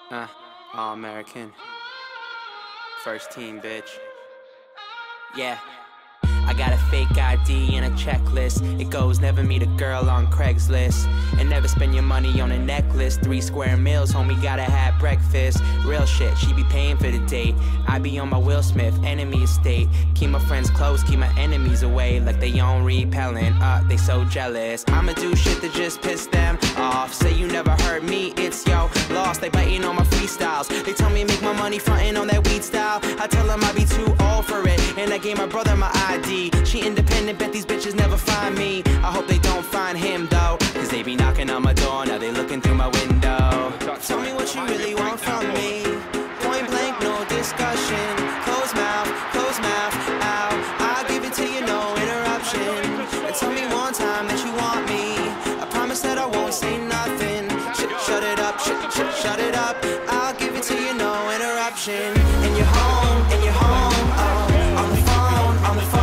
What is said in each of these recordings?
All American. First team, bitch. Yeah. I got a fake ID and a checklist. It goes never meet a girl on Craigslist, and never spend your money on a necklace. 3 square meals, homie, gotta have breakfast. Real shit, she be paying for the date. I be on my Will Smith, enemy estate. Keep my friends close, keep my enemies away. Like they on repellent, they so jealous. I'ma do shit that just piss them off. Say you never heard me, it's yo lost. They biting on my freestyles. They tell me make my money frontin' on that weed style. I tell them I be too old for it, and I gave my brother my ID. She independent, bet these bitches never find me. I hope they don't find him though, cause they be knocking on my door, now they looking through my window. Tell me what you really want from me. Point blank, no discussion. Close mouth, ow. I'll give it to you, no interruption. And tell me one time that you want me. I promise that I won't say nothing. Shut it up, shut it up. I'll give it to you, no interruption. And you're home, oh, on the phone.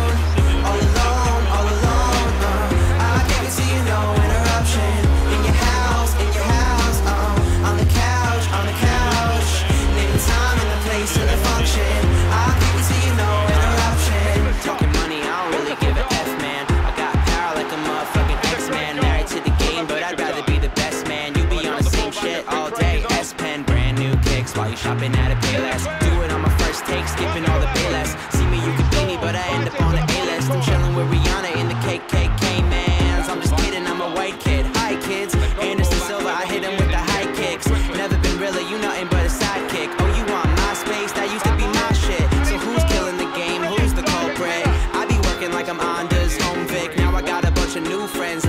Shopping at a Payless, do it on my first take, skipping all the Payless. See me, you could be me, but I end up on the A-list. I'm chilling with Rihanna in the KKK, mans. I'm just kidding, I'm a white kid. Hi kids, Anderson Silva, I hit him with the high kicks. Never been really, you nothing but a sidekick. Oh, you want my space? That used to be my shit. So who's killing the game? Who's the culprit? I be working like I'm Anders home Vic. Now I got a bunch of new friends